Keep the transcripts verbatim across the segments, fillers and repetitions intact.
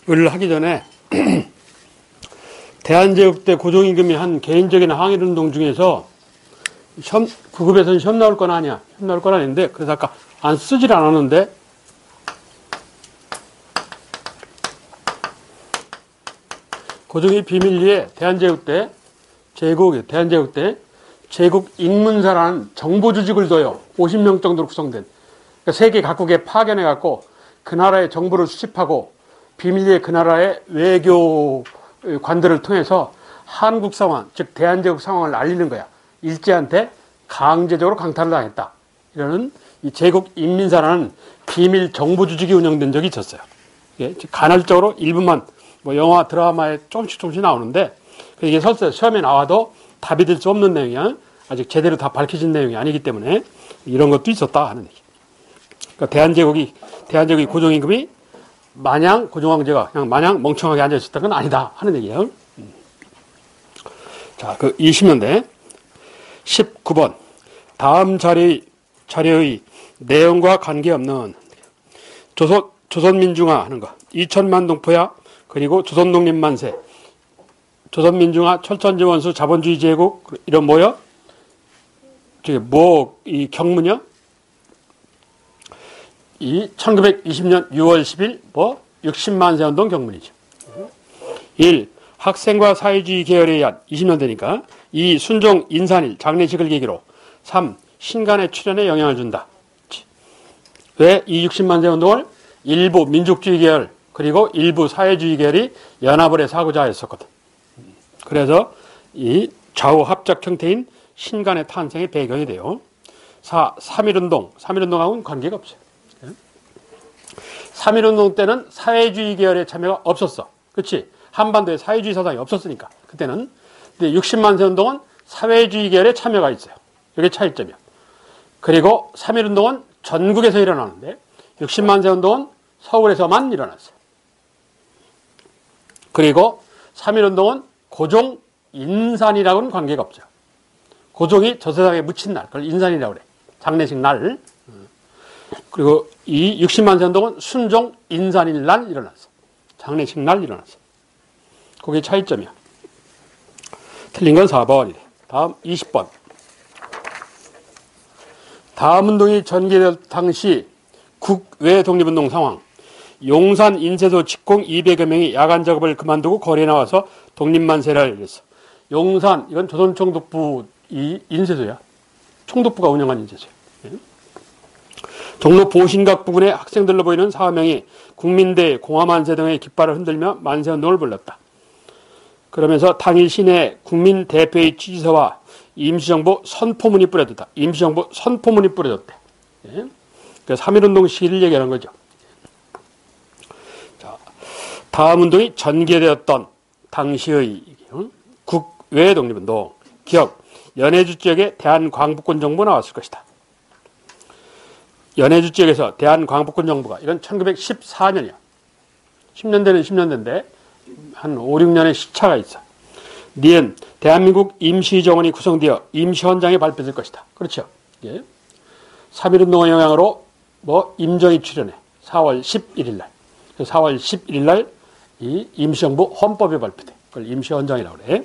을 하기 전에 대한제국대 고종임금이 한 개인적인 항일운동 중에서 시험, 구급에서는 시험 나올 건 아니야. 시험 나올 건 아닌데 그래서 아까 안 쓰질 않았는데 고종이 비밀리에 대한제국대 제국 대한제국대 제국 인문사라는 정보조직을 둬요. 오십 명 정도로 구성된. 그러니까 세계 각국에 파견해 갖고 그 나라의 정보를 수집하고 비밀리에 그 나라의 외교관들을 통해서 한국 상황, 즉 대한제국 상황을 알리는 거야. 일제한테 강제적으로 강탈을 당했다. 이러는 이 제국 인민사라는 비밀 정보조직이 운영된 적이 있었어요. 예, 간헐적으로 일부만 뭐 영화, 드라마에 조금씩 조금씩 나오는데 이게 설사 시험에 나와도 답이 될 수 없는 내용이야. 아직 제대로 다 밝혀진 내용이 아니기 때문에 이런 것도 있었다 하는 얘기. 그러니까 대한제국이 대한제국이 고종임금이 마냥 고종황제가 그냥 마냥 멍청하게 앉아 있었던 건 아니다 하는 얘기예요. 자, 그 이십 년대 십구 번 다음 자료의, 자료의 내용과 관계없는 조선 조선민중화 하는 거 이천만 동포야 그리고 조선독립만세 조선민중화 철천지원수 자본주의 제국 이런 뭐요? 저기 뭐 이 경문이요? 이 천구백이십 년 유월 십일 뭐 육십만 세 운동 경문이죠. 일. 학생과 사회주의 계열에 의한 이십 년대니까 이. 순종 인산일 장례식을 계기로 삼. 신간의 출현에 영향을 준다. 왜 이 육십만 세 운동을 일부 민족주의 계열 그리고 일부 사회주의 계열이 연합을 해서 하고자 했었거든. 그래서 이 좌우 합작 형태인 신간의 탄생의 배경이 돼요. 사. 삼일운동 삼일운동하고는 관계가 없어요. 삼일운동 때는 사회주의 계열의 참여가 없었어. 그렇지? 한반도에 사회주의 사상이 없었으니까 그때는. 근데 육십만 세 운동은 사회주의 계열의 참여가 있어요. 이게 차이점이야. 그리고 삼일운동은 전국에서 일어나는데 육십만 세 운동은 서울에서만 일어났어요. 그리고 삼일운동은 고종 인산이라고는 관계가 없죠. 고종이 저 세상에 묻힌 날, 그걸 인산이라고 그래. 장례식 날. 그리고 이 육십만 세 운동은 순종 인산일 날 일어났어. 장례식 날 일어났어. 그게 차이점이야. 틀린 건 사 번이래. 다음 이십 번. 다음 운동이 전개될 당시 국외 독립운동 상황. 용산 인쇄소 직공 이백여 명이 야간 작업을 그만두고 거리에 나와서 독립만세를 알렸어. 용산, 이건 조선총독부 이 인쇄소야. 총독부가 운영한 인쇄소야. 종로 보신각 부근에 학생들로 보이는 사여 명이 국민대, 공화만세 등의 깃발을 흔들며 만세운동을 불렀다. 그러면서 당일 시내 국민대표의 취지서와 임시정부 선포문이 뿌려졌다. 임시정부 선포문이 뿌려졌대. 그래서 삼일운동 시기를 얘기하는 거죠. 자, 다음 운동이 전개되었던 당시의 국외 독립운동. 기억, 연해주 지역에 대한광복군 정부가 나왔을 것이다. 연해주 지역에서 대한광복군 정부가 이건 천구백십사 년이야. 십 년대는 십 년대인데 한 오, 육 년의 시차가 있어. 니은 대한민국 임시정원이 구성되어 임시헌장이 발표될 것이다. 그렇죠. 예. 삼일운동의 영향으로 뭐 임정이 출현해. 사월 십일일 날. 사월 십일일 날 이 임시정부 헌법이 발표돼. 그걸 임시헌장이라고 그래.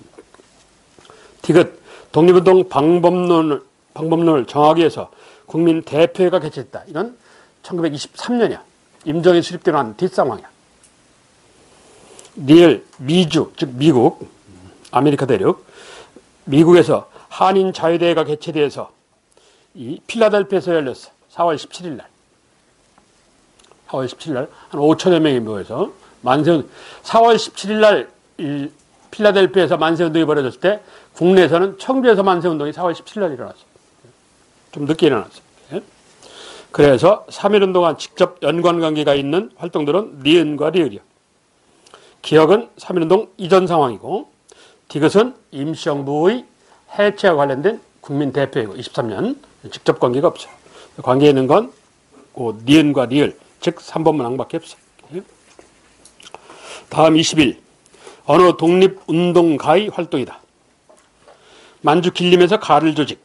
디귿 독립운동 방법론을, 방법론을 정하기 위해서 국민대표회가 개최했다. 이건 천구백이십삼 년이야. 임정이 수립되고 난 뒷상황이야. 리을 미주, 즉 미국, 아메리카 대륙, 미국에서 한인 자유대회가 개최되어서 이 필라델피아에서 열렸어. 사월 십칠일 날. 사월 십칠일 날 한 오천여 명이 모여서 만세운동. 사월 십칠일 날 이 필라델피아에서 만세운동이 벌어졌을 때 국내에서는 청주에서 만세운동이 사월 십칠일 날 일어났어. 좀 늦게 일어났어. 그래서 삼일운동과 직접 연관관계가 있는 활동들은 니은과 리을이야. 기억은 삼일운동 이전 상황이고 디귿은 임시정부의 해체와 관련된 국민대표이고 이십삼 년 직접 관계가 없어요. 관계 있는 건 니은과 리을, 즉 삼 번 문항밖에 없어. 다음 이십 일. 어느 독립운동가의 활동이다. 만주 길림에서 가를 조직.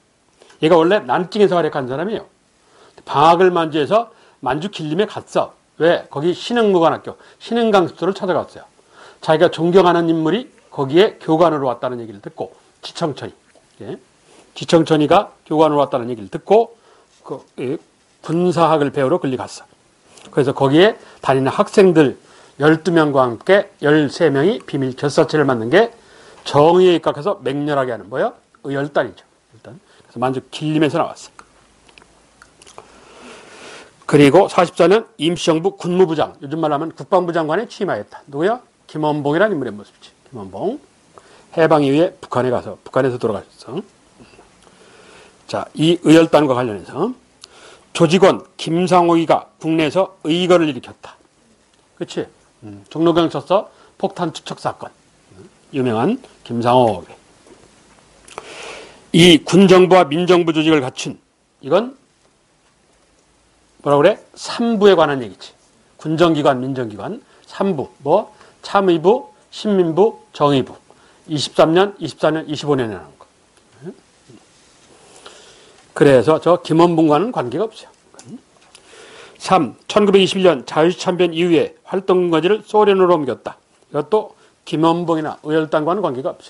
얘가 원래 난징에서 활약한 사람이에요. 방학을 만주해서 만주 길림에 갔어. 왜? 거기 신흥무관학교, 신흥강습소를 찾아갔어요. 자기가 존경하는 인물이 거기에 교관으로 왔다는 얘기를 듣고, 지청천이. 예. 지청천이가 교관으로 왔다는 얘기를 듣고, 그, 예, 군사학을 배우러 끌리 갔어. 그래서 거기에 다니는 학생들 열두 명과 함께 열세 명이 비밀 결사체를 만든 게 정의에 입각해서 맹렬하게 하는 뭐예요? 의열단이죠. 일단. 그래서 만주 길림에서 나왔어. 그리고 사십사 년 임시정부 군무부장, 요즘 말로 하면 국방부 장관에 취임하였다. 누구야? 김원봉이라는 인물의 모습이지. 김원봉. 해방 이후에 북한에 가서, 북한에서 돌아가셨어. 자, 이 의열단과 관련해서 조직원 김상옥이가 국내에서 의거를 일으켰다. 그렇지? 음, 종로경 쳤어. 폭탄 투척 사건. 유명한 김상옥. 이 군정부와 민정부 조직을 갖춘, 이건 뭐라 그래? 삼부에 관한 얘기지. 군정기관, 민정기관, 삼부. 뭐? 참의부, 신민부, 정의부. 이십삼 년, 이십사 년, 이십오 년에 나온 거. 그래서 저 김원봉과는 관계가 없어요. 삼. 천구백이십일 년 자유참변 이후에 활동 근거지를 소련으로 옮겼다. 이것도 김원봉이나 의열단과는 관계가 없어요.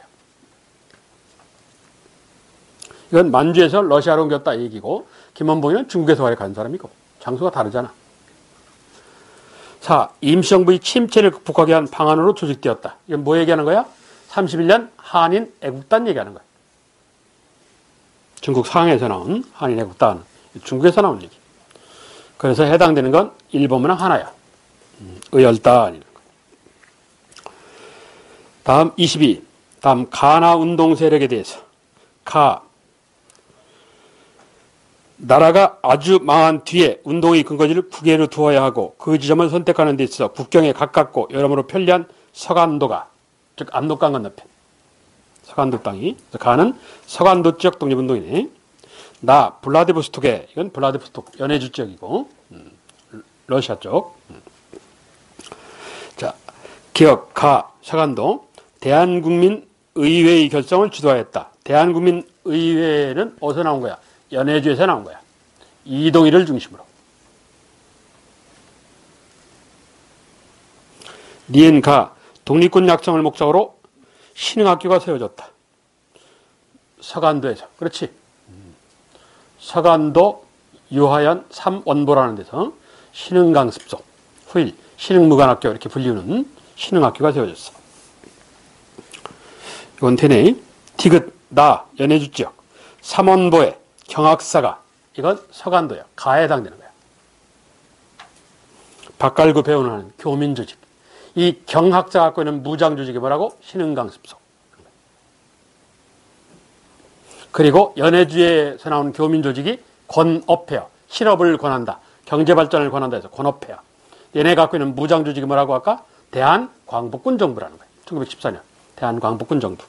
이건 만주에서 러시아로 옮겼다 이 얘기고, 김원봉이는 중국에서 간 사람이고, 장소가 다르잖아. 사. 임시정부의 침체를 극복하기 위한 방안으로 조직되었다. 이건 뭐 얘기하는 거야? 삼십일 년 한인 애국단 얘기하는 거야. 중국 상해에서 나온 한인 애국단. 중국에서 나온 얘기. 그래서 해당되는 건 일본문항 하나야. 의열단이라는 거. 다음 이십이. 다음 가나 운동 세력에 대해서. 가. 나라가 아주 망한 뒤에 운동의 근거지를 국외로 두어야 하고 그 지점을 선택하는 데 있어서 국경에 가깝고 여러모로 편리한 서간도가, 즉 압록강 건너편. 서간도 땅이. 가는 서간도 지역 독립운동이네. 나 블라디보스톡에, 이건 블라디보스톡 연해주 지역이고, 음, 러시아 쪽. 음. 자, 기억 가 서간도 대한국민의회의 결정을 주도하였다. 대한국민의회는 어디서 나온 거야? 연해주에서 나온 거야. 이동희를 중심으로. 니은가 독립군 약성을 목적으로 신흥학교가 세워졌다. 서간도에서. 그렇지. 서간도 유하연 삼원보라는 데서 신흥강습소, 후일, 신흥무관학교 이렇게 불리우는 신흥학교가 세워졌어. 이건 되네. 디귿, 나, 연해주 지역. 삼원보에 경학사가, 이건 서간도야. 가에 해당되는 거야. 박갈구 배우는 교민조직. 이 경학자 갖고 있는 무장조직이 뭐라고? 신흥강습소. 그리고 연해주에서 나온 교민조직이 권업회야. 실업을 권한다. 경제발전을 권한다 해서 권업회야. 얘네 갖고 있는 무장조직이 뭐라고 할까? 대한광복군정부라는 거야. 천구백십사 년. 대한광복군정부.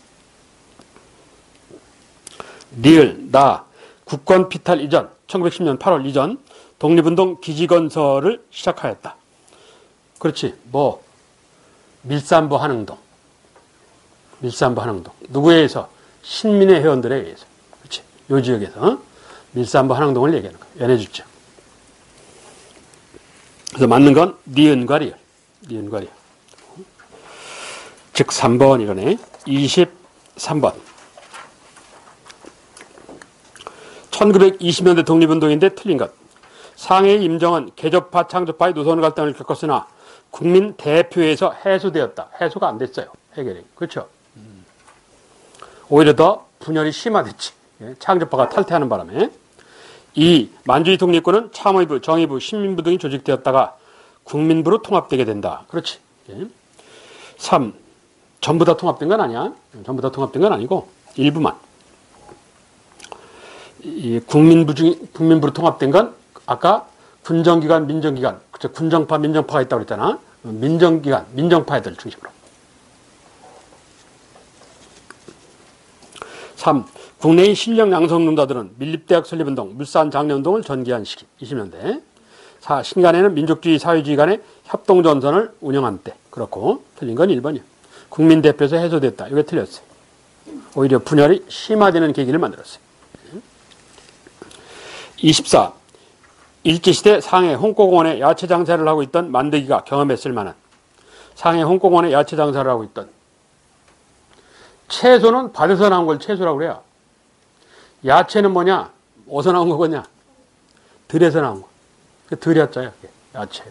니을, 나, 국권 피탈 이전, 천구백십 년 팔월 이전 독립운동 기지건설을 시작하였다. 그렇지. 뭐 밀산부 한흥동. 밀산부 한흥동. 누구에 의해서? 신민의 회원들에 의해서. 그렇지. 요 지역에서 밀산부 한흥동을 얘기하는 거야. 연해주죠. 그래서 맞는 건 니은과 리을. 니은과 리을. 즉 삼 번 이러네. 이십삼 번. 천구백이십 년대 독립운동인데 틀린 것. 상해 임정은 개조파 창조파의 노선 갈등을 겪었으나 국민 대표에서 해소되었다. 해소가 안 됐어요. 해결이. 그렇죠. 오히려 더 분열이 심화됐지. 창조파가 탈퇴하는 바람에. 이. 만주의 독립군은 참의부, 정의부, 신민부 등이 조직되었다가 국민부로 통합되게 된다. 그렇지. 삼. 전부 다 통합된 건 아니야. 전부 다 통합된 건 아니고 일부만. 이 국민부 중, 국민부로 통합된 건 아까 군정기관, 민정기관, 그쵸? 군정파, 민정파가 있다고 그랬잖아. 민정기관, 민정파 애들 중심으로. 삼. 국내의 실력 양성 논자들은 밀립대학 설립운동, 물산 장려운동을 전개한 시기, 이십 년대. 사. 신간에는 민족주의, 사회주의 간의 협동전선을 운영한 때. 그렇고, 틀린 건 일 번이야. 국민대표에서 해소됐다. 이게 틀렸어요. 오히려 분열이 심화되는 계기를 만들었어요. 이십사. 일제시대 상해 홍고공원에 야채 장사를 하고 있던 만드기가 경험했을 만한 상해 홍고공원에 야채 장사를 하고 있던 채소는 밭에서 나온 걸 채소라고 그래요. 야채는 뭐냐? 어디서 나온 거냐? 들에서 나온 거. 그 들였자요. 야채.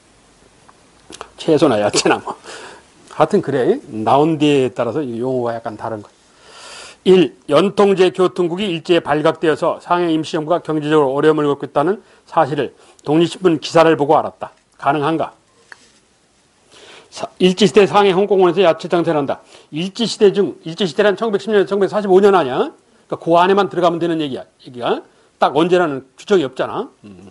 채소나 야채나 뭐. 하여튼 그래. 나온 데에 따라서 용어가 약간 다른 거. 일. 연통제 교통국이 일제에 발각되어서 상해 임시정부가 경제적으로 어려움을 겪고 있다는 사실을 독립신문 기사를 보고 알았다. 가능한가? 일제시대 상해 홍콩원에서 야채 장사를 한다. 일제시대 중, 일제시대란 천구백십 년, 천구백사십오 년 아니야? 그러니까 그 안에만 들어가면 되는 얘기야. 얘기가. 딱 언제라는 규정이 없잖아. 음.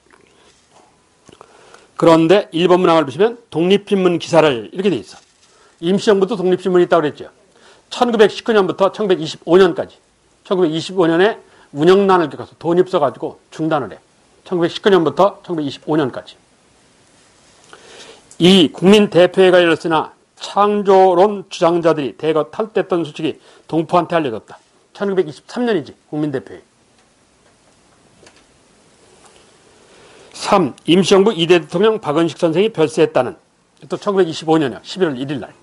그런데 일 번 문항을 보시면 독립신문 기사를 이렇게 돼 있어. 임시정부도 독립신문이 있다고 그랬죠. 천구백십구 년부터 천구백이십오 년까지. 천구백이십오 년에 운영난을 겪어서 돈이 없어가지고 중단을 해. 천구백십구 년부터 천구백이십오 년까지. 이 국민 대표회가 열렸으나 창조론 주장자들이 대거 탈퇴했던 소식이 동포한테 알려졌다. 천구백이십삼 년이지 국민대표회. 삼. 임시정부 이 대 대통령 박은식 선생이 별세했다는 또 천구백이십오 년이야. 십일월 일일 날.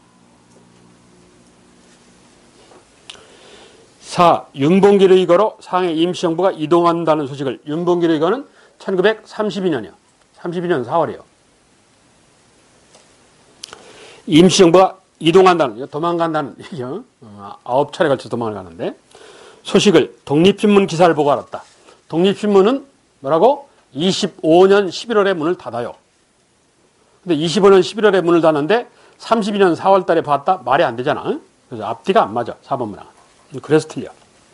사. 윤봉기를 이거로 상해 임시정부가 이동한다는 소식을 윤봉기를 이거는 천구백삼십이 년이야. 삼십이 년 사월이에요. 임시정부가 이동한다는, 도망간다는 얘기요. 아홉 차례 걸쳐 도망을 가는데 소식을 독립신문 기사를 보고 알았다. 독립신문은 뭐라고? 이십오 년 십일월에 문을 닫아요. 근데 이십오 년 십일월에 문을 닫는데 삼십이 년 사월 달에 봤다? 말이 안 되잖아. 그래서 앞뒤가 안 맞아. 사 번 문항. 그래서 틀려.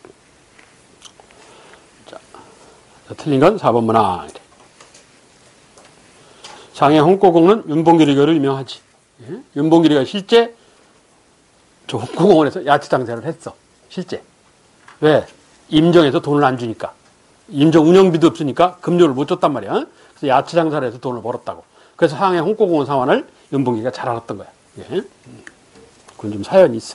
자, 틀린 건 사 번 문항. 상해 홍고공은 윤봉기리교를 유명하지. 예? 윤봉기리가 실제 저 홍고공원에서 야채 장사를 했어. 실제. 왜? 임정에서 돈을 안 주니까. 임정 운영비도 없으니까 급료를 못 줬단 말이야. 그래서 야채 장사를 해서 돈을 벌었다고. 그래서 상해 홍고공원 상환을 윤봉기가 잘 알았던 거야. 예? 그건 좀 사연이 있어.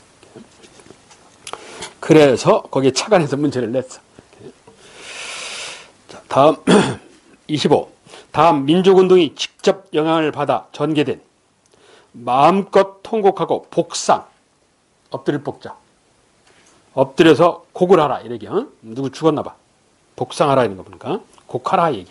그래서 거기에 착안해서 문제를 냈어. 자, 다음 이십오. 다음 민족운동이 직접 영향을 받아 전개된 마음껏 통곡하고 복상. 엎드릴 복자. 엎드려서 곡을 하라 이러기. 어? 누구 죽었나 봐. 복상하라 이런 거 보니까 곡하라 얘기.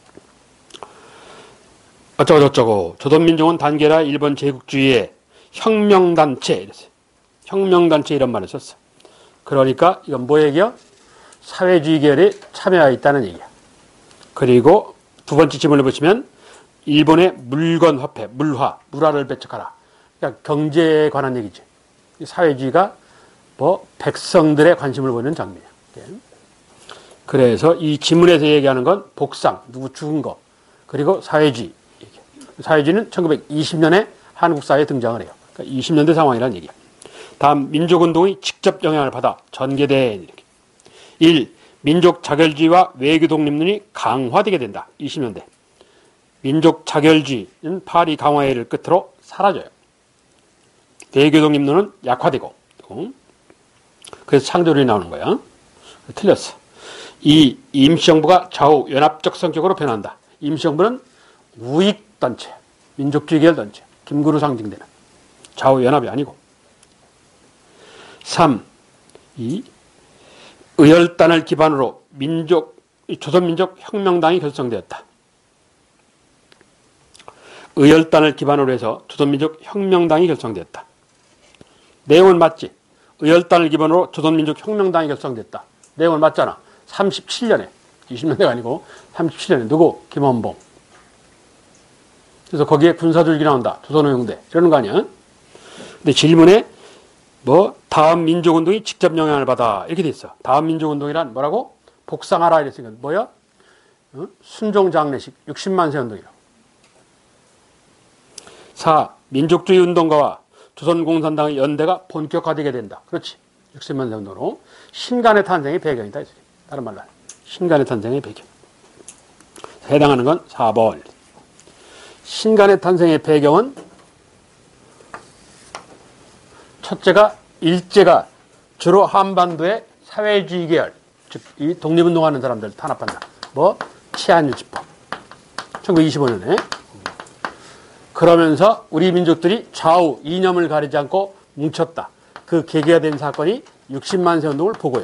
어쩌고 저쩌고 조선민족은 단결하 일본 제국주의의 혁명단체 이랬어요. 혁명단체 이런 말을 썼어. 그러니까 이건 뭐 얘기야? 사회주의 계열에 참여하여 있다는 얘기야. 그리고 두 번째 질문을 보시면 일본의 물건 화폐, 물화, 물화를 배척하라. 그러니까 경제에 관한 얘기지. 사회주의가 뭐 백성들의 관심을 보이는 장면이야. 그래서 이 지문에서 얘기하는 건 복상, 누구 죽은 거, 그리고 사회주의. 사회주의는 천구백이십 년에 한국 사회에 등장을 해요. 그러니까 이십 년대 상황이라는 얘기야. 다음 민족운동이 직접 영향을 받아 전개된 이렇게. 일. 민족 자결주의와 외교 독립론이 강화되게 된다. 이십 년대. 민족 자결주의는 파리 강화회를 끝으로 사라져요. 외교 독립론은 약화되고. 그래서 창조론이 나오는 거야. 틀렸어. 이. 임시정부가 좌우 연합적 성격으로 변한다. 임시정부는 우익단체, 민족주의 계열 단체, 김구루 상징되는 좌우 연합이 아니고. 삼. 이. 의열단을 기반으로 민족, 조선민족 혁명당이 결성되었다. 의열단을 기반으로 해서 조선민족 혁명당이 결성되었다. 내용은 맞지? 의열단을 기반으로 조선민족 혁명당이 결성됐다. 내용은 맞잖아. 삼십칠 년에, 이십 년대가 아니고 삼십칠 년에 누구? 김원봉. 그래서 거기에 군사줄기 나온다. 조선호용대. 이러는 거 아니야? 근데 질문에 뭐 다음 민족운동이 직접 영향을 받아 이렇게 돼 있어. 다음 민족운동이란 뭐라고? 복상하라 이랬으니까 뭐야? 어? 순종장례식 육십만 세 운동이라고. 사. 민족주의 운동가와 조선공산당의 연대가 본격화되게 된다. 그렇지. 육십만 세 운동으로 신간의 탄생의 배경이다. 다른 말로 신간의 탄생의 배경. 해당하는 건 사 번. 신간의 탄생의 배경은 첫째가 일제가 주로 한반도의 사회주의 계열, 즉 이 독립운동하는 사람들 탄압한다. 뭐 치안유지법, 천구백이십오 년에. 그러면서 우리 민족들이 좌우 이념을 가리지 않고 뭉쳤다. 그 계기가 된 사건이 육십만 세 운동을 보고요.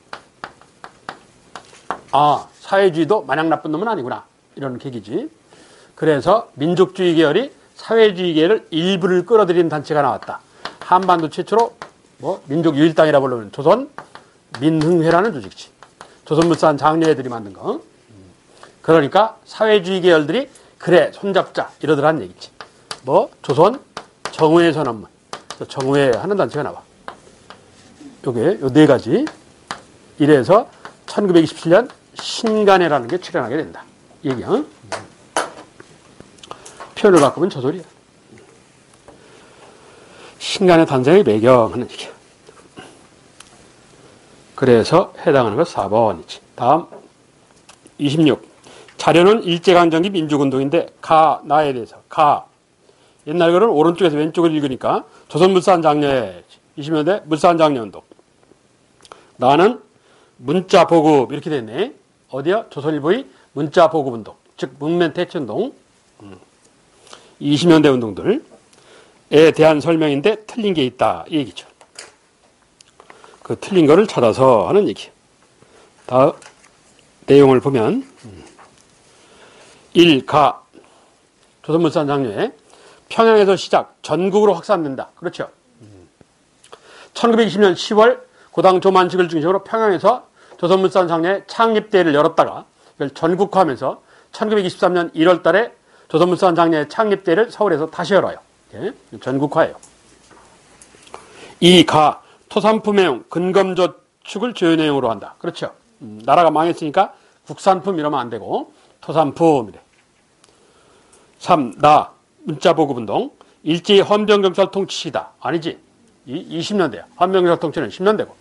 아, 사회주의도 마냥 나쁜 놈은 아니구나. 이런 계기지. 그래서 민족주의 계열이 사회주의 계열을 일부를 끌어들인 단체가 나왔다. 한반도 최초로 뭐 민족유일당이라 부르는 조선 민흥회라는 조직이지. 조선물산 장려회들이 만든 거. 그러니까 사회주의 계열들이 그래 손잡자 이러더란 얘기지. 뭐 조선 정의회 선언문, 정의회 하는 단체가 나와. 요게 요 네 가지. 이래서 천구백이십칠 년 신간회라는 게 출현하게 된다. 얘기야. 표현을 바꾸면 저 소리야. 신간의 탄생의 배경하는 얘기야. 그래서 해당하는 거 사 번이지. 다음 이십육. 자료는 일제강점기 민족운동인데 가, 나에 대해서 가. 옛날 거는 오른쪽에서 왼쪽을 읽으니까 조선물산 장려회 이십 년대 물산 장려운동. 나는 문자 보급 이렇게 됐네. 어디야? 조선일보의 문자 보급 운동. 즉 문면 퇴치운동. 이십 년대 운동들에 대한 설명인데 틀린 게 있다. 이 얘기죠. 그 틀린 거를 찾아서 하는 얘기. 다음 내용을 보면 일. 가. 조선물산 장려회. 평양에서 시작, 전국으로 확산된다. 그렇죠. 천구백이십 년 시월 고당 조만식을 중심으로 평양에서 조선물산 장려회 창립대회를 열었다가 이걸 전국화하면서 천구백이십삼 년 일월 달에 조선물산 장려회 창립대회를 서울에서 다시 열어요. 예? 전국화예요. 이. 가. 토산품 해용 근검저축을 주요 내용으로 한다. 그렇죠. 음, 나라가 망했으니까 국산품 이러면 안 되고 토산품이래. 삼. 나. 문자보급운동. 일제히 헌병경찰 통치 시다. 아니지. 이 이십 년대야. 헌병경찰 통치는 십 년대고.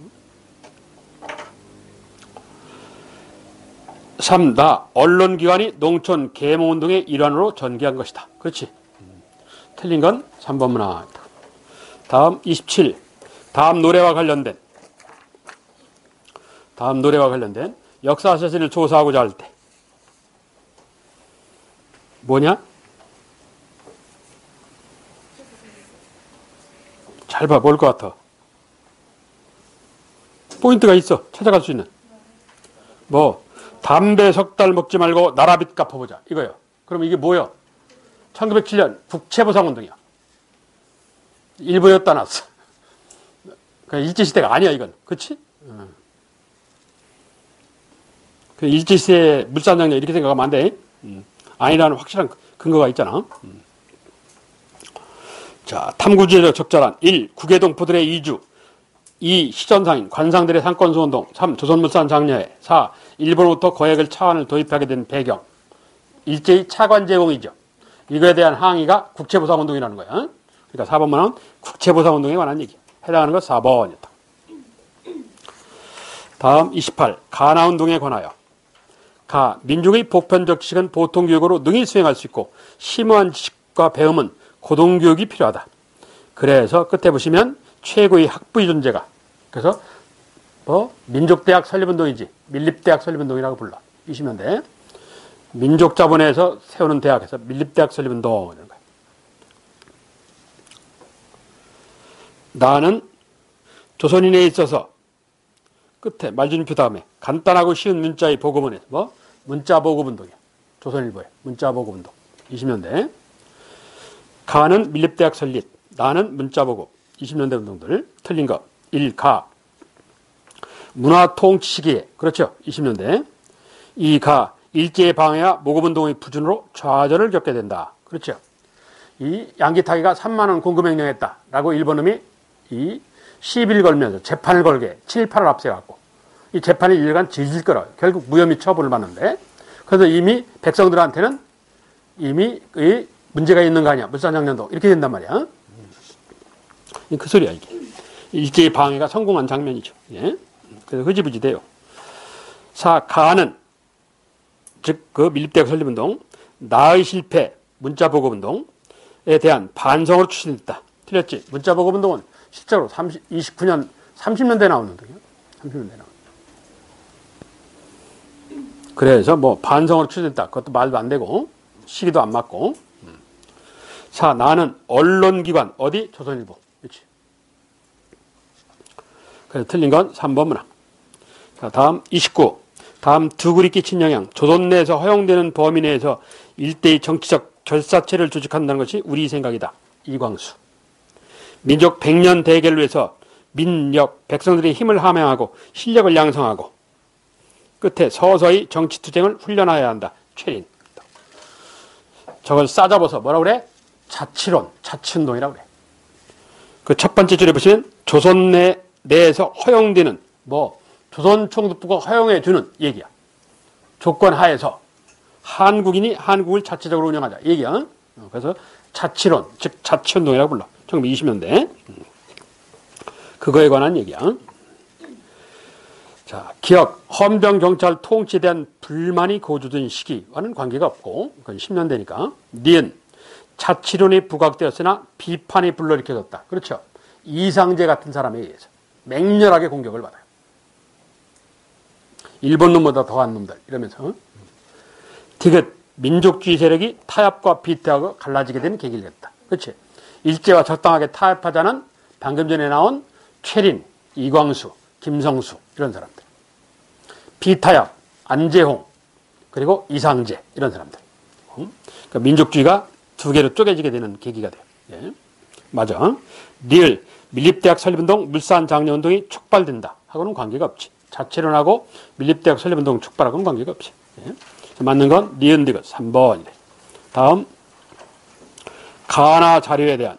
삼. 나. 언론기관이 농촌 계몽운동의 일환으로 전개한 것이다. 그렇지. 틀린 건 삼 번 문항. 다음 이십칠. 다음 노래와 관련된 다음 노래와 관련된 역사 사실을 조사하고자 할 때 뭐냐? 잘 봐, 뭘 것 같아? 포인트가 있어. 찾아갈 수 있는. 뭐, 담배 석 달 먹지 말고 나라빚 갚아보자. 이거요. 그럼 이게 뭐요? 천구백칠 년 국채보상운동이야. 일부였다 놨어. 그냥 일제시대가 아니야, 이건. 그치? 어. 그 일제시대 물산장려 이렇게 생각하면 안 돼. 음. 아니라는 확실한 근거가 있잖아. 음. 자, 탐구주의적 적절한 일. 국외동포들의 이주. 이. 시전상인 관상들의 상권수운동. 삼. 조선물산 장려회. 사. 일본으로부터 거액을 차원을 도입하게 된 배경. 일제히 차관 제공이죠. 이거에 대한 항의가 국채보상운동이라는 거야. 그러니까 사 번만은 국채보상운동에 관한 얘기. 해당하는 거 사 번이었다. 다음 이십팔. 가나운동에 관하여. 가. 민족의 보편적 지식은 보통교육으로 능히 수행할 수 있고 심오한 지식과 배움은 고등교육이 필요하다. 그래서 끝에 보시면 최고의 학부의 존재가 그래서 뭐 민족대학 설립운동이지 밀립대학 설립운동이라고 불러. 이십 년대 민족자본에서 세우는 대학에서 밀립대학 설립운동 이런 거야. 나는 조선인에 있어서 끝에 말줄임표 다음에 간단하고 쉬운 문자의 보급원에 뭐 문자 보급운동이야. 조선일보에 문자 보급운동 이십 년대. 가는 밀립대학 설립, 나는 문자보급, 이십 년대 운동들. 틀린 거. 일. 가. 문화통치시기에, 그렇죠. 이십 년대. 이. 가. 일제의 방해와 모급운동의 부준으로 좌절을 겪게 된다. 그렇죠. 이 양기타기가 삼만 원 공급명령했다. 라고 일본 놈이 이 시비를 걸면서 재판을 걸게 칠팔을 앞세워갖고 이 재판이 일 년간 질질 끌어요. 결국 무혐의 처분을 받는데 그래서 이미 백성들한테는 이미 이 문제가 있는 거 아니야. 물산장려운동. 이렇게 된단 말이야. 그 소리야, 이게. 일제의 방해가 성공한 장면이죠. 예? 그래서 흐지부지 돼요. 사. 가는, 즉, 그 밀립대학 설립운동, 나의 실패, 문자보급운동에 대한 반성으로 추진됐다. 틀렸지? 문자보급운동은 실제로 삼십, 이십구 년, 삼십 년대 나오는 운동이야. 삼십 년대 나오는. 그래서 뭐 반성으로 추진됐다. 그것도 말도 안 되고. 시기도 안 맞고. 사, 나는 언론기관, 어디? 조선일보. 그렇지. 그래서 틀린 건 삼 번 문항. 자, 다음 이십구. 다음 두 글이 끼친 영향. 조선 내에서 허용되는 범위 내에서 일대의 정치적 결사체를 조직한다는 것이 우리 생각이다. 이광수. 민족 백 년 대계를 위해서 민력, 백성들의 힘을 함양하고 실력을 양성하고 끝에 서서히 정치투쟁을 훈련하여야 한다. 최린. 저걸 싸잡아서 뭐라고 그래? 자치론, 자치운동이라고 그래. 그 첫 번째 줄에 보시면 조선 내, 내에서 허용되는 뭐 조선 총독부가 허용해 주는 얘기야. 조건 하에서 한국인이 한국을 자체적으로 운영하자 얘기야. 그래서 자치론, 즉 자치운동이라고 불러. 천구백이십 년대. 그거에 관한 얘기야. 자, 기억, 헌병 경찰 통치에 대한 불만이 고조된 시기와는 관계가 없고, 그건 십 년대니까. 니은, 자치론이 부각되었으나 비판이 불러일으켜졌다. 그렇죠. 이상제 같은 사람에 의해서 맹렬하게 공격을 받아요. 일본 놈보다 더한 놈들 이러면서. 디귿, 민족주의 세력이 타협과 비태하고 갈라지게 되는 계기를 냈다. 그렇지. 일제와 적당하게 타협하자는 방금 전에 나온 최린, 이광수, 김성수 이런 사람들. 비타협, 안재홍, 그리고 이상제 이런 사람들. 그러니까 민족주의가 두 개로 쪼개지게 되는 계기가 돼요. 예. 맞아. 리을, 밀립대학 설립운동, 물산장려운동이 촉발된다 하고는 관계가 없지. 자치론하고 밀립대학 설립운동 촉발하고는 관계가 없지. 예. 맞는 건 니은 디귿 삼 번이래. 다음 가나 자료에 대한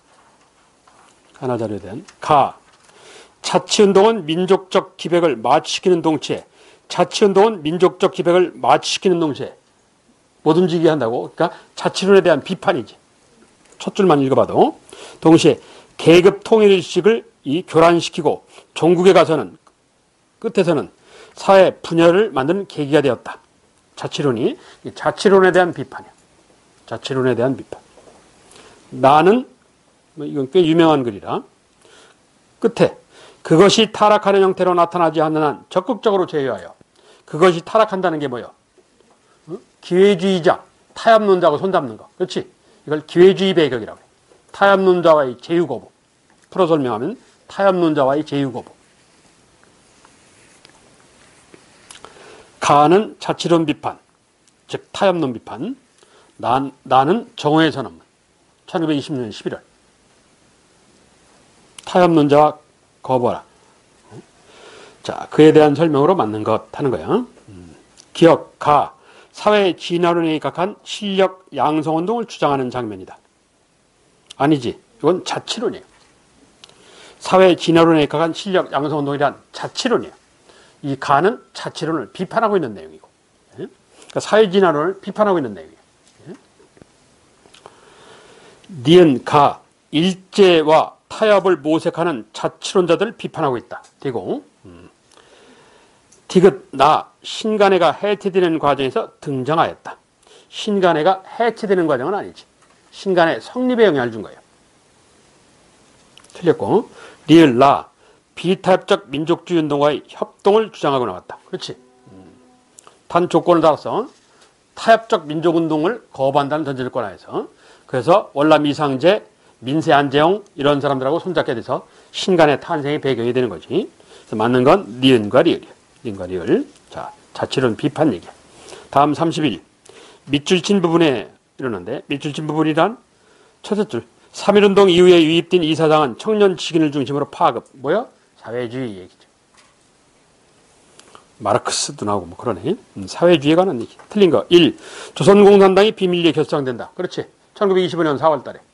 가나 자료에 대한 가 자치운동은 민족적 기백을 마취시키는 동시에 자치운동은 민족적 기백을 마취시키는 동시에 못 움직이게 한다고. 그러니까 자치론에 대한 비판이지. 첫 줄만 읽어봐도. 동시에 계급 통일의식을 이 교란시키고 종국에 가서는 끝에서는 사회 분열을 만드는 계기가 되었다. 자치론이 자치론에 대한 비판이야. 자치론에 대한 비판. 나는 뭐 이건 꽤 유명한 글이라. 끝에 그것이 타락하는 형태로 나타나지 않는 한 적극적으로 제어하여. 그것이 타락한다는 게 뭐예요? 어? 기회주의자, 타협론자하고 손잡는 거. 그렇지? 이걸 기회주의 배격이라고 해. 타협론자와의 제휴거부. 풀어 설명하면 타협론자와의 제휴거부. 가는 자치론 비판, 즉 타협론 비판. 난, 나는 정오의 선언문. 천구백이십 년 십일월. 타협론자와 거부하라. 자, 그에 대한 설명으로 맞는 것 하는 거야. 기억, 가, 사회 진화론에 입각한 실력 양성운동을 주장하는 장면이다. 아니지. 이건 자치론이에요. 사회 진화론에 입각한 실력 양성운동이란 자치론이에요. 이 가는 자치론을 비판하고 있는 내용이고. 그러니까 사회 진화론을 비판하고 있는 내용이에요. 니은, 가, 일제와 타협을 모색하는 자치론자들을 비판하고 있다. 되고, 음. 디귿, 나, 신간회가 해체되는 과정에서 등장하였다. 신간회가 해체되는 과정은 아니지. 신간회 성립에 영향을 준 거예요. 틀렸고, 리을, 나, 비타협적 민족주의 운동과의 협동을 주장하고 나왔다. 그렇지. 음. 단 조건을 달아서 타협적 민족운동을 거부한다는 전제조건 하에서. 그래서 월남 이상제, 민세 안재홍 이런 사람들하고 손잡게 돼서 신간의 탄생의 배경이 되는 거지. 그래서 맞는 건 니은과 리을이야. 니은과 리을. 자, 자치론 비판 얘기야. 다음 삼십일. 밑줄 친 부분에 이러는데, 밑줄 친 부분이란 첫째 줄. 삼일운동 이후에 유입된 이 사상은 청년 직인을 중심으로 파급. 뭐야? 사회주의 얘기죠. 마르크스도 나오고 뭐 그러네. 음, 사회주의에 관한 얘기. 틀린 거. 일. 조선공산당이 비밀리에 결성된다. 그렇지. 천구백이십오 년 사월 달에.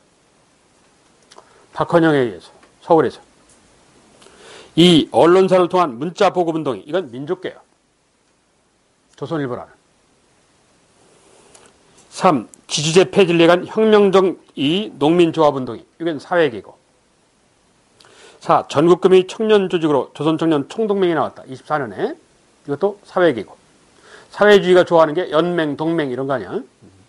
박헌영에 의해서. 서울에서. 이. 언론사를 통한 문자 보급운동이. 이건 민족계야. 조선일보라는. 삼. 지주제 폐지를 위한 혁명적 이 농민조합운동이. 이건 사회계고. 사. 전국금이 청년조직으로 조선청년 총동맹이 나왔다. 이십사 년에. 이것도 사회계고. 사회주의가 좋아하는 게 연맹, 동맹 이런 거 아니야.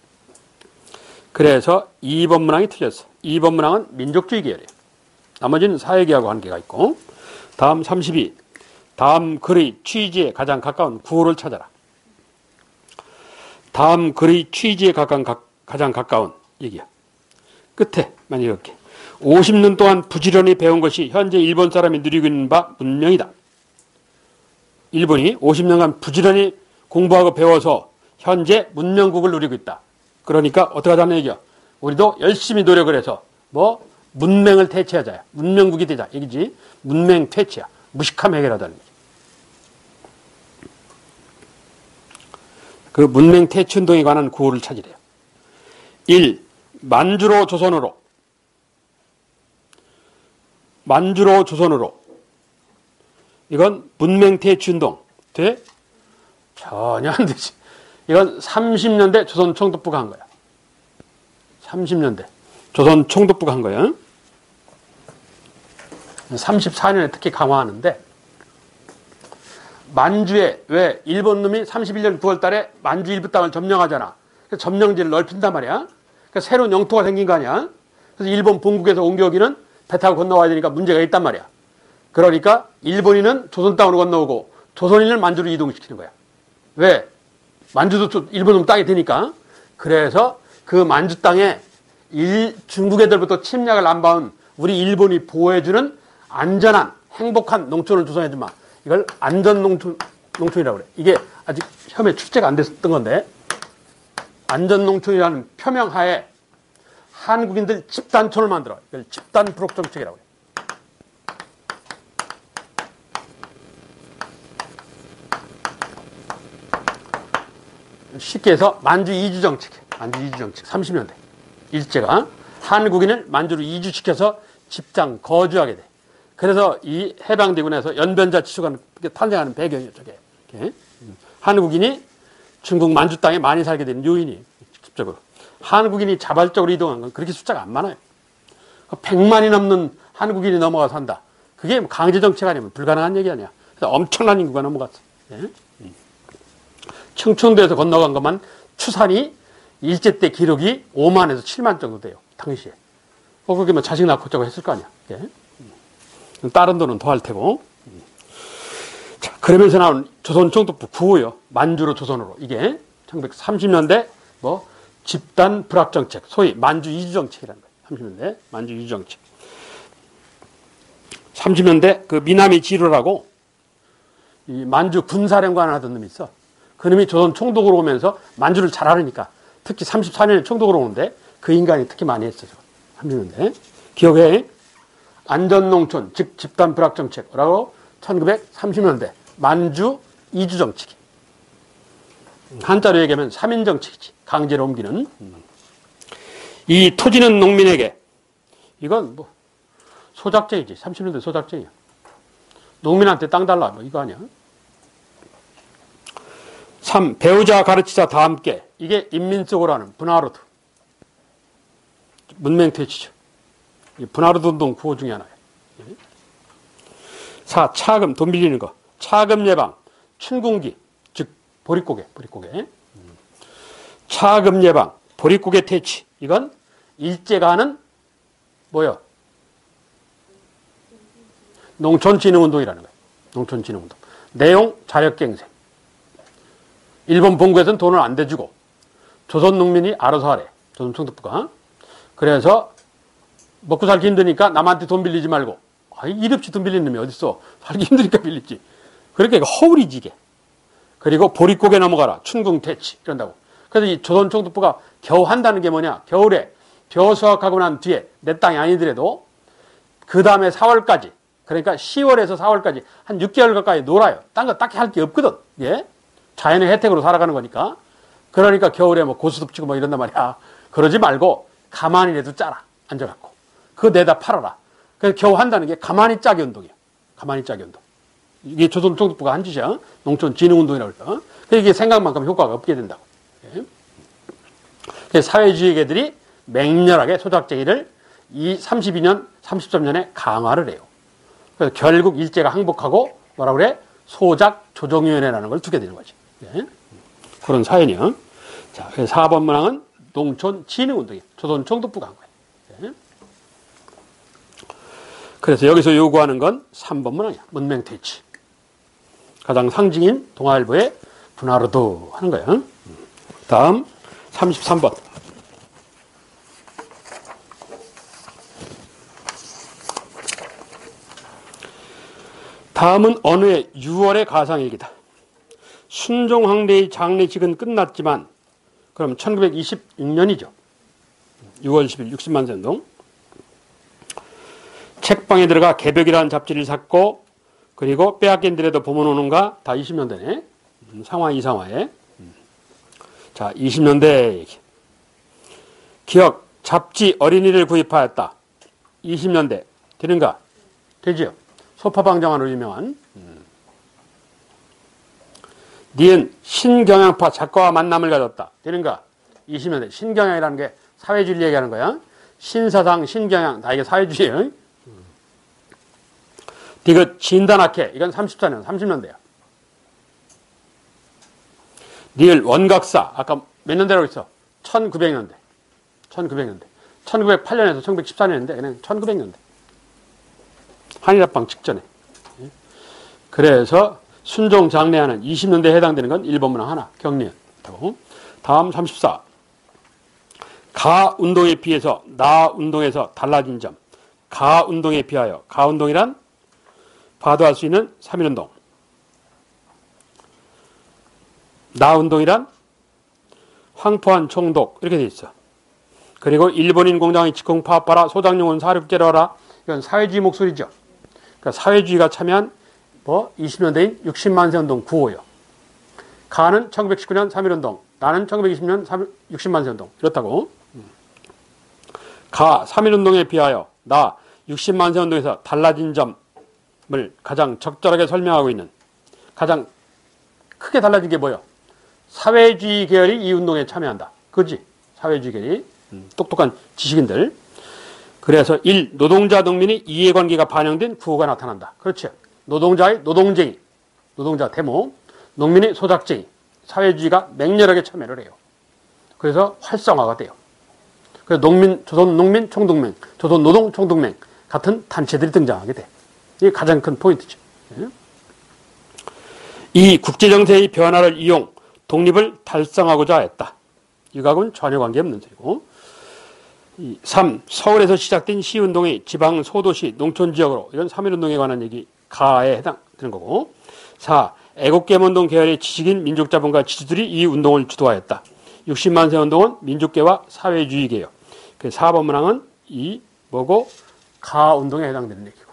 그래서 이 번 문항이 틀렸어. 이 번 문항은 민족주의 계열이에요. 나머지는 사회계하고 관계가 있고. 다음 삼십이. 다음 글의 취지에 가장 가까운 구호를 찾아라. 다음 글의 취지에 가까운, 가장 가까운 얘기야. 끝에 만약 이렇게 오십 년 동안 부지런히 배운 것이 현재 일본 사람이 누리고 있는 바 문명이다. 일본이 오십 년간 부지런히 공부하고 배워서 현재 문명국을 누리고 있다. 그러니까 어떻게 하자는 얘기야. 우리도 열심히 노력을 해서 뭐 문맹을 퇴치하자. 문명국이 되자. 얘기지. 문맹 퇴치야. 무식함 해결하자는 얘기. 그 문맹 퇴치 운동에 관한 구호를 찾으래요. 일. 만주로 조선으로. 만주로 조선으로. 이건 문맹 퇴치 운동 돼? 전혀 안 되지. 이건 삼십 년대 조선 총독부가 한 거야. 삼십 년대 조선 총독부가 한 거야. 삼십사 년에 특히 강화하는데, 만주에 왜 일본 놈이 삼십일 년 구월 달에 만주 일부 땅을 점령하잖아. 그래서 점령지를 넓힌단 말이야. 그러니까 새로운 영토가 생긴 거 아니야. 그래서 일본 본국에서 옮겨오기는 배 타고 건너와야 되니까 문제가 있단 말이야. 그러니까 일본인은 조선 땅으로 건너오고 조선인을 만주로 이동시키는 거야. 왜? 만주도 일본 놈 땅이 되니까. 그래서 그 만주 땅에 일, 중국 애들부터 침략을 안 받은 우리 일본이 보호해주는 안전한 행복한 농촌을 조성해주마. 이걸 안전농촌, 농촌이라고 그래. 이게 아직 처음에 출제가 안 됐던 건데, 안전농촌이라는 표명하에 한국인들 집단촌을 만들어. 이걸 집단부록정책이라고 그래. 쉽게 해서 만주 이주 정책. 만주 이주 정책. 삼십 년대. 일제가 한국인을 만주로 이주시켜서 집장, 거주하게 돼. 그래서 이 해방대군에서 연변자 치수가 탄생하는 배경이에요, 저게. 이렇게. 한국인이 중국 만주 땅에 많이 살게 되는 요인이 직접적으로. 한국인이 자발적으로 이동한 건 그렇게 숫자가 안 많아요. 백만이 넘는 한국인이 넘어가 산다. 그게 강제정책 아니면 불가능한 얘기 아니야. 그래서 엄청난 인구가 넘어갔어. 예? 청천도에서 건너간 것만 추산이 일제 때 기록이 오만에서 칠만 정도 돼요. 당시에. 어, 그게 뭐 자식 낳고 저거 했을 거 아니야. 예? 다른 돈은 더 할 테고. 자, 그러면서 나온 조선 총독부 구호요. 만주로 조선으로. 이게 천구백삼십 년대 뭐 집단 불합 정책, 소위 만주 이주 정책이라는 거예요. 삼십 년대 만주 이주 정책. 삼십 년대 그 미나미 지로라고 이 만주 군사령관을 하던 놈이 있어. 그 놈이 조선 총독으로 오면서 만주를 잘 알으니까 특히 삼십사 년에 총독으로 오는데 그 인간이 특히 많이 했어요. 삼십 년대. 기억해. 안전농촌, 즉 집단 불합 정책이라고 천구백삼십 년대 만주 이주 정책이. 한자로 얘기하면 삼인 정책이지. 강제로 옮기는. 이 토지는 농민에게. 이건 뭐 소작쟁이지. 삼십 년대 소작쟁이야. 농민한테 땅 달라. 뭐 이거 아니야. 삼. 배우자 가르치자 다 함께. 이게 인민적으로 하는 분하루드. 문맹퇴치죠. 분하루드 운동 구호 중에 하나예요. 사. 차금, 돈 빌리는 거. 차금 예방, 춘궁기, 즉 보릿고개, 보릿고개. 차금 예방, 보릿고개 퇴치. 이건 일제가 하는 뭐요? 농촌진흥운동이라는 거예요. 농촌진흥운동. 내용 자력갱생. 일본 본국에서는 돈을 안 대주고 조선 농민이 알아서 하래. 조선 총독부가. 그래서 먹고 살기 힘드니까 남한테 돈 빌리지 말고. 아, 일 없이 돈 빌리는 놈이 어딨어. 살기 힘드니까 빌리지. 그렇게 허울이지게. 그리고 보릿고개 넘어가라. 춘궁퇴치. 이런다고. 그래서 이 조선 총독부가 겨우 한다는 게 뭐냐. 겨울에 벼 수확하고 난 뒤에 내 땅이 아니더라도 그 다음에 사월까지, 그러니까 시월에서 사월까지 한 육 개월 가까이 놀아요. 딴 거 딱히 할 게 없거든. 예? 자연의 혜택으로 살아가는 거니까. 그러니까 겨울에 뭐 고수톱 치고 뭐 이런단 말이야. 그러지 말고 가만히라도 짜라. 앉아갖고. 그거 내다 팔아라. 그래서 겨우 한다는 게 가만히 짜기 운동이야. 가만히 짜기 운동. 이게 조선 총독부가 한 짓이야. 농촌 진흥운동이라고 그럴까. 이게 생각만큼 효과가 없게 된다고. 예? 사회주의계들이 맹렬하게 소작쟁이를 이 삼십이 년, 삼십삼 년에 강화를 해요. 그래서 결국 일제가 항복하고 뭐라 그래? 소작 조정위원회라는 걸 두게 되는 거지. 예? 그런 사연이요. 자, 사 번 문항은 농촌 진흥운동이에요. 조선 총독부가 한 거예요. 예? 그래서 여기서 요구하는 건 삼 번 문항이야. 문맹퇴치. 가장 상징인 동아일보의 분하루드 하는 거예요. 다음 삼십삼 번. 다음은 어느 해 유월의 가상일기다. 순종황제의 장례식은 끝났지만 그럼 천구백이십육 년이죠. 유월 십일 육십만 세 운동. 책방에 들어가 개벽이라는 잡지를 샀고 그리고 빼앗긴들에도 보면 오는가 다 이십 년대네. 상화 이상화에. 자, 이십 년대 얘기. 기억 잡지 어린이를 구입하였다. 이십 년대 되는가? 되지요. 소파방정환으로 유명한. 음. 니은 신경향파 작가와 만남을 가졌다. 되는가? 이십 년대. 신경향이라는 게 사회주의를 얘기하는 거야. 신사상, 신경향. 다 이게 사회주의예요. 음. 디귿 진단학회. 이건 삼십사 년, 삼십 년대야. 니을 원각사. 아까 몇 년대라고 했어? 천구백 년대. 천구백 년대. 천구백팔 년에서 천구백십사 년인데 그냥 천구백 년대. 한일합방 직전에. 그래서 순종 장례하는 이십 년대에 해당되는 건 일 번 문항 하나. 경리은. 다음 삼십사. 가 운동에 비해서 나 운동에서 달라진 점. 가 운동에 비하여. 가 운동이란 과도할 수 있는 삼 일 운동. 나 운동이란 황포한 총독. 이렇게 돼 있어. 그리고 일본인 공장의 직공 파업하라. 소장용은 사륙제로 하라. 이건 사회주의 목소리죠. 그러니까 사회주의가 참여한 뭐 이십 년대인 육십만 세 운동 구호요. 가는 천구백십구 년 삼 일 운동. 나는 천구백이십 년 육십만 세 운동. 이렇다고. 가 삼 일 운동에 비하여 나 육십만 세 운동에서 달라진 점을 가장 적절하게 설명하고 있는 가장 크게 달라진 게 뭐예요? 사회주의 계열이 이 운동에 참여한다. 그지? 사회주의 계열이. 음, 똑똑한 지식인들. 그래서 일. 노동자 농민의 이해관계가 반영된 구호가 나타난다. 그렇죠. 노동자의 노동쟁이, 노동자 대모, 농민의 소작쟁이, 사회주의가 맹렬하게 참여를 해요. 그래서 활성화가 돼요. 그래서 농민, 조선 농민 총동맹, 조선 노동 총동맹 같은 단체들이 등장하게 돼. 이게 가장 큰 포인트죠. 이 국제정세의 변화를 이용 독립을 달성하고자 했다. 이거하고는 전혀 관계없는 소리고. 삼. 서울에서 시작된 시운동의 지방 소도시 농촌지역으로 이런 삼 일 운동에 관한 얘기 가에 해당되는 거고. 사. 애국계문동 계열의 지식인 민족자본가 지주들이 이 운동을 주도하였다. 육십만 세 운동은 민족계와 사회주의계요. 그 사 번 문항은 이 뭐고 가 운동에 해당되는 얘기고.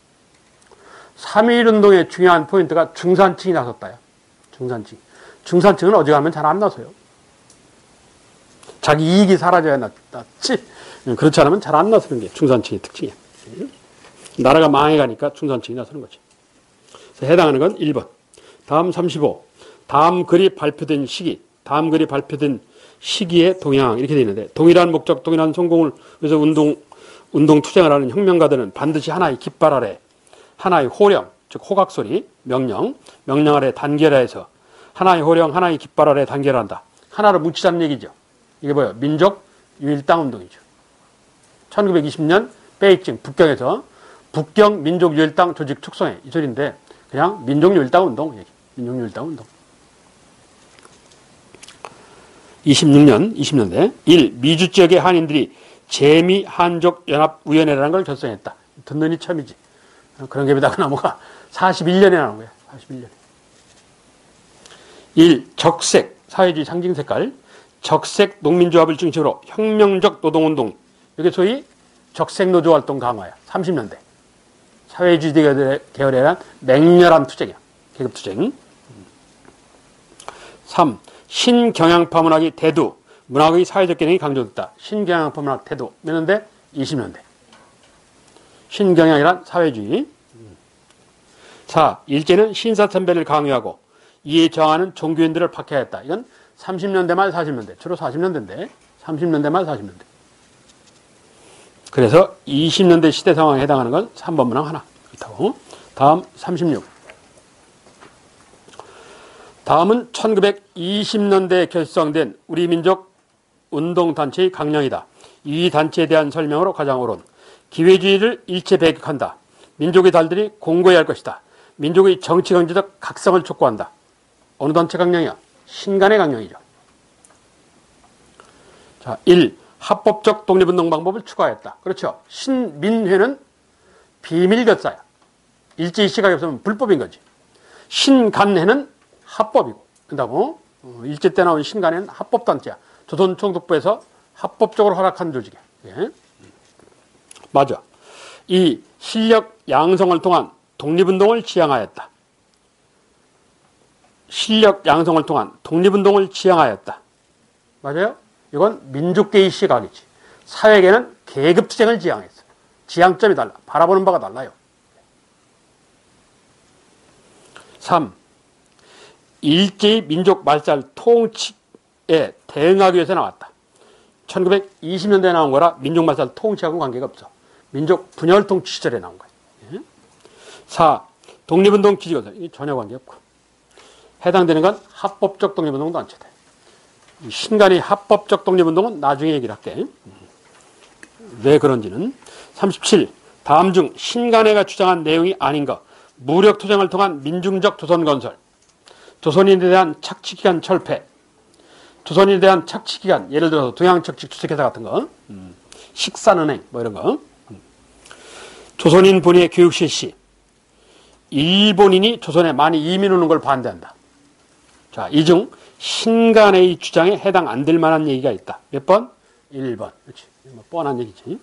삼 일 운동의 중요한 포인트가 중산층이 나섰다요. 중산층. 중산층은 어디 가면 잘 안 나서요. 자기 이익이 사라져야 낫지. 그렇지 않으면 잘 안 나서는 게 중산층의 특징이야. 나라가 망해가니까 중산층이 나서는 거지. 그래서 해당하는 건 일 번. 다음 삼십오. 다음 글이 발표된 시기. 다음 글이 발표된 시기의 동향. 이렇게 되어 있는데, 동일한 목적, 동일한 성공을 위해서 운동, 운동 투쟁을 하는 혁명가들은 반드시 하나의 깃발 아래, 하나의 호령, 즉 호각소리, 명령, 명령 아래 단결해서 하나의 호령, 하나의 깃발 아래 단결한다. 하나를 뭉치자는 얘기죠. 이게 뭐예요? 민족 유일당 운동이죠. 천구백이십 년 베이징 북경에서 북경 민족 유일당 조직 축소회 이 소리인데 그냥 민족 유일당 운동 얘기. 민족 유일당 운동. 이십육 년, 이십 년대 일. 미주 지역의 한인들이 재미 한족 연합 위원회라는 걸 결성했다. 듣는 이 처음이지. 그런 게 비다가 나무가 사십일 년에 나온 거야. 사십일 년. 일. 적색 사회주의 상징 색깔. 적색 농민조합을 중심으로 혁명적 노동운동. 이게 소위 적색노조 활동 강화야. 삼십 년대. 사회주의 계열에 대한 맹렬한 투쟁이야. 계급투쟁. 삼. 신경향파 문학의 대두. 문학의 사회적 기능이 강조됐다. 신경향파 문학 대두. 몇 년대? 이십 년대. 신경향이란 사회주의. 사. 일제는 신사참배를 강요하고 이에 저항하는 종교인들을 박해했다. 이건 삼십 년대 말 사십 년대. 주로 사십 년대인데 삼십 년대 말 사십 년대. 그래서 이십 년대 시대 상황에 해당하는 건 삼 번 문항 하나. 그렇다고. 다음 삼십육. 다음은 천구백이십 년대에 결성된 우리 민족 운동단체의 강령이다. 이 단체에 대한 설명으로 가장 옳은 기회주의를 일체 배격한다. 민족의 달들이 공고해야 할 것이다. 민족의 정치 경제적 각성을 촉구한다. 어느 단체 강령이야? 신간의 강령이죠. 자, 일. 합법적 독립운동 방법을 추가했다. 그렇죠. 신민회는 비밀결사야. 일제히 시각이 없으면 불법인 거지. 신간회는 합법이고. 그렇다고 어, 일제 때 나온 신간회는 합법단체야. 조선총독부에서 합법적으로 허락한 조직이야. 예. 맞아. 이 실력 양성을 통한 독립운동을 지향하였다. 실력 양성을 통한 독립운동을 지향하였다. 맞아요? 이건 민족계의 시각이지. 사회계는 계급투쟁을 지향했어. 지향점이 달라. 바라보는 바가 달라요. 삼. 일제의 민족 말살 통치에 대응하기 위해서 나왔다. 천구백이십 년대에 나온 거라 민족 말살 통치하고는 관계가 없어. 민족 분열 통치 시절에 나온 거야. 사. 독립운동 기지건설. 이 전혀 관계없고. 해당되는 건 합법적 독립운동 단체다. 신간의 합법적 독립운동은 나중에 얘기를 할게. 왜 그런지는. 삼십칠. 다음 중 신간회가 주장한 내용이 아닌 것. 무력투쟁을 통한 민중적 조선건설. 조선인에 대한 착취기간 철폐. 조선인에 대한 착취기간. 예를 들어서 동양척식 주식회사 같은 거. 식산은행 뭐 이런 거. 조선인 본위의 교육 실시. 일본인이 조선에 많이 이민 오는 걸 반대한다. 자, 이 중 신간의 주장에 해당 안 될 만한 얘기가 있다. 몇 번? 일 번. 그렇지. 뭐 뻔한 얘기지.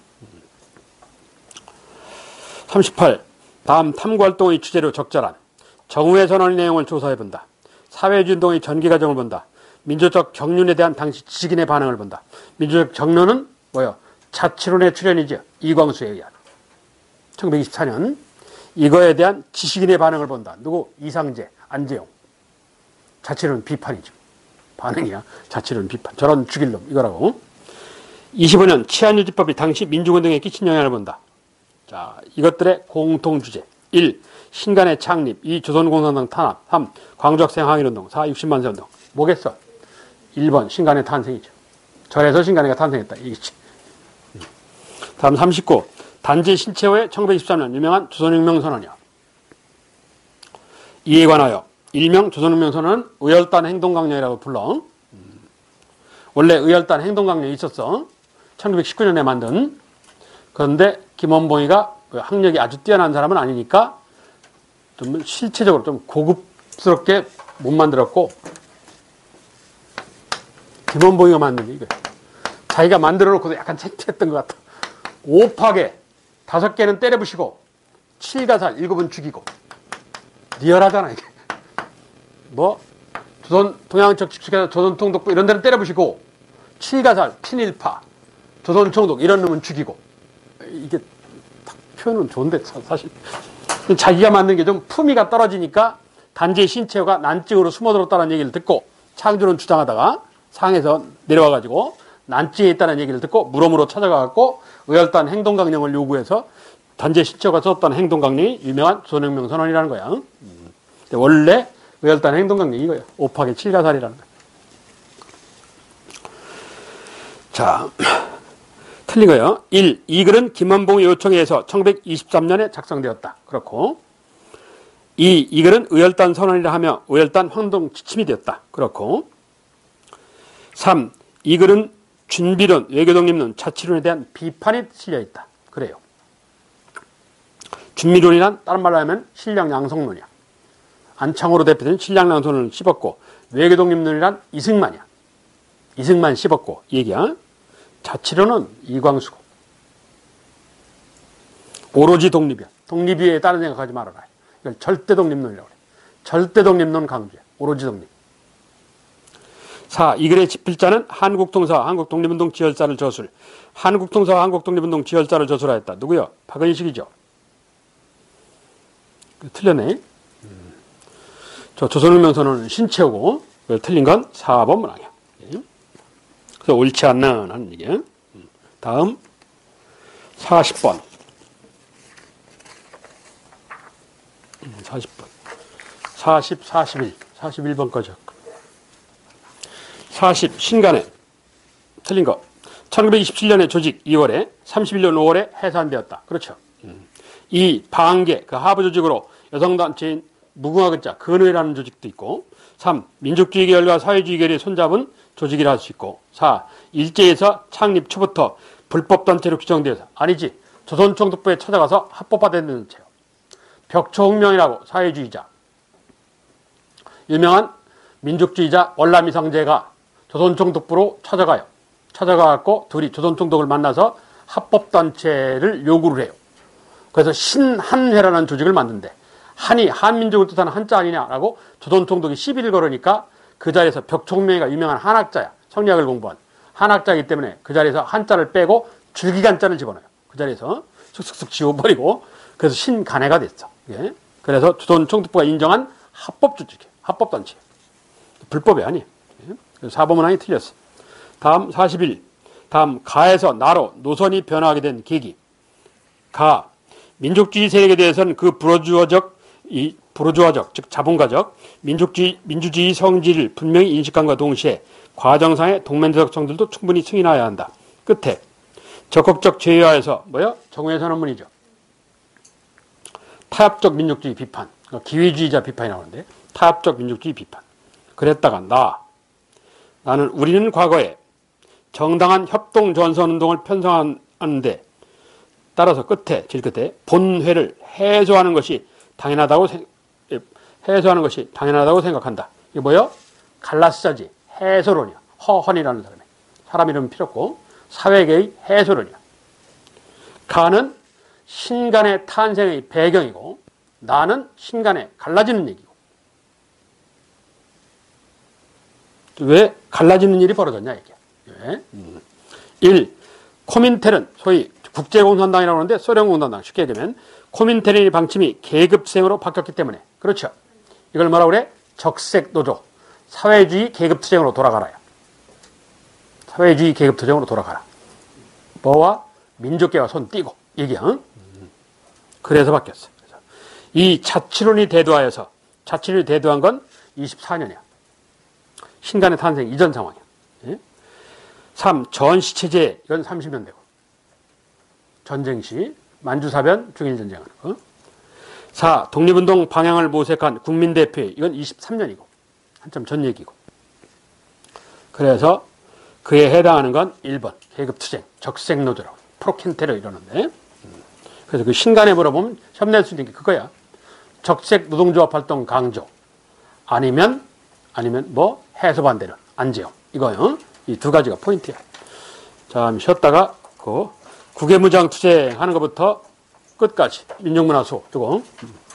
삼십팔. 다음 탐구활동의 주제로 적절한 정우의 선언의 내용을 조사해본다. 사회주의운동의 전개과정을 본다. 민주적 경륜에 대한 당시 지식인의 반응을 본다. 민주적 경륜은 뭐요? 자치론의 출현이죠. 이광수에 의한. 천구백이십사 년. 이거에 대한 지식인의 반응을 본다. 누구? 이상재, 안재용. 자치론 비판이죠. 반응이야. 자치론 비판. 저런 죽일 놈 이거라고. 이십오 년 치안유지법이 당시 민주운동에 끼친 영향을 본다. 자, 이것들의 공통주제. 일. 신간의 창립. 이. 조선공산당 탄압. 삼. 광주학생 항일운동. 사. 육십만 세 운동. 뭐겠어? 일 번 신간의 탄생이죠. 절에서 신간회가 탄생했다. 이겠지. 다음 삼십구. 단지 신채호의 천구백이십삼 년 유명한 조선혁명선언이야. 이에 관하여 일명 조선혁명선언은 의열단 행동강령이라고 불러. 원래 의열단 행동강령이 있었어. 천구백십구 년에 만든. 그런데 김원봉이가 학력이 아주 뛰어난 사람은 아니니까 좀 실체적으로 좀 고급스럽게 못 만들었고, 김원봉이가 만든 게 이거야. 자기가 만들어 놓고도 약간 창피했던 것 같아. 오파게 다섯 개는 때려부시고 칠가살 일곱은 죽이고. 리얼하잖아 이게. 뭐 조선 동양적 직축해서 조선통독부 이런 데는 때려부시고 칠가살 친일파 조선총독 이런 놈은 죽이고. 이게 표현은 좋은데 사실 자기가 만든 게 좀 품위가 떨어지니까 단지 신채호가 난징으로 숨어들었다는 얘기를 듣고 창조론 주장하다가 상에서 내려와가지고 난징에 있다는 얘기를 듣고 무럼으로 찾아가갖고 의열단 행동강령을 요구해서 단지 신채호가 썼던 행동강령이 유명한 조선혁명선언이라는 거야. 음. 원래 의열단 행동강령이 이거야. 오파게 칠가살이라는 거야. 자, 틀린 거예요. 일. 이 글은 김원봉의 요청에 의해서 천구백이십삼 년에 작성되었다. 그렇고. 이. 이 글은 의열단 선언이라 하며 의열단 황동 지침이 되었다. 그렇고. 삼. 이 글은 준비론, 외교독립론, 자치론에 대한 비판이 실려있다. 그래요. 준비론이란 다른 말로 하면 신량양성론이야. 안창호로 대표된 신량양성론을 씹었고, 외교독립론이란 이승만이야. 이승만 씹었고 이 얘기야. 자치론은 이광수고. 오로지 독립이야. 독립 위에 다른 생각하지 말아라. 이걸 절대 독립론이라고 그래. 절대 독립론 강조야. 오로지 독립. 사. 이 글의 집필자는 한국통사와 한국독립운동 지열사를 저술. 한국통사와 한국독립운동 지열사를 저술하였다. 누구요? 박은식이죠. 틀렸네. 음. 저 조선혁명선언은 신채호고, 틀린 건 사 번 문항이야. 그래서 옳지 않는 하는 얘기야. 다음 사십 번. 사십 번. 사십, 사십일. 사십일 번까지 할까. 사십. 신간회. 틀린 거. 천구백이십칠 년에 조직 이월에 삼십일 년 오월에 해산되었다. 그렇죠. 이 방계, 그 하부 조직으로 여성단체인 무궁화 글자 근회라는 조직도 있고, 삼. 민족주의 계열과 사회주의 계열이 손잡은 조직이라 할 수 있고. 사. 일제에서 창립 초부터 불법단체로 규정되어서 아니지. 조선총독부에 찾아가서 합법화된 단체요. 벽초혁명이라고 사회주의자. 유명한 민족주의자 월남이상제가 조선총독부로 찾아가요. 찾아가갖고 둘이 조선총독을 만나서 합법단체를 요구를 해요. 그래서 신한회라는 조직을 만든대. 한이 한민족을 뜻하는 한자 아니냐라고 조선총독이 시비를 걸으니까 그 자리에서 벽총명이가 유명한 한학자야. 성리학을 공부한 한학자이기 때문에 그 자리에서 한자를 빼고 줄기간자를 집어넣어요. 그 자리에서 슥슥슥 지워버리고 그래서 신간회가 됐어. 예. 그래서 조선총독부가 인정한 합법조직이에요. 합법단체. 불법이 아니에요. 예. 그래서 사범문항이 틀렸어. 다음 사십일. 다음 가에서 나로 노선이 변화하게 된 계기. 가. 민족주의 세력에 대해서는 그 불어주어적, 이 불어주어적, 즉 자본가적, 민족주의, 민주주의 성질을 분명히 인식함과 동시에 과정상의 동맹적 성질도 충분히 승인하여야 한다. 끝에 적극적 제외하여서 뭐요? 정우의 선언문이죠. 타협적 민족주의 비판, 그러니까 기회주의자 비판이 나오는데 타협적 민족주의 비판. 그랬다가 나, 나는 우리는 과거에 정당한 협동 전선운동을 편성하는데 따라서 끝에 제일 끝에 본회를 해소하는 것이 당연하다고 생, 해소하는 것이 당연하다고 생각한다. 이게 뭐요? 갈라스자지 해소론이야. 허헌이라는 사람이 사람 이름 필요 없고 사회계의 해소론이야. 가는 신간의 탄생의 배경이고 나는 신간에 갈라지는 얘기고. 왜 갈라지는 일이 벌어졌냐 이게. 예. 음. 일. 코민텔은 소위 국제공산당이라고 하는데 소련공산당 쉽게 얘기하면 코민텔의 방침이 계급투쟁으로 바뀌었기 때문에 그렇죠. 이걸 뭐라고 그래? 적색노조 사회주의 계급투쟁으로 돌아가라요. 사회주의 계급투쟁으로 돌아가라. 뭐와? 민족계와 손 띄고 얘기야. 응? 그래서 바뀌었어. 그래서 이 자치론이 대두하여서 자치론이 대두한 건 이십사 년이야. 신간의 탄생 이전 상황이야. 예? 삼. 전시체제 이건 삼십 년대고 전쟁 시 만주사변 중일전쟁하는 거. 사. 독립운동 방향을 모색한 국민대표회 이건 이십삼 년이고 한참 전 얘기고. 그래서 그에 해당하는 건 일 번 계급투쟁 적색노조라고 프로켄테르 이러는데 그래서 그 신간에 물어보면 협낼 수 있는 게 그거야. 적색 노동조합 활동 강조 아니면 아니면 뭐 해소 반대를 안재용 이거요. 이 두 가지가 포인트야. 자, 쉬었다가 그 국외무장 투쟁하는 것부터 끝까지 민족문화 수업 이거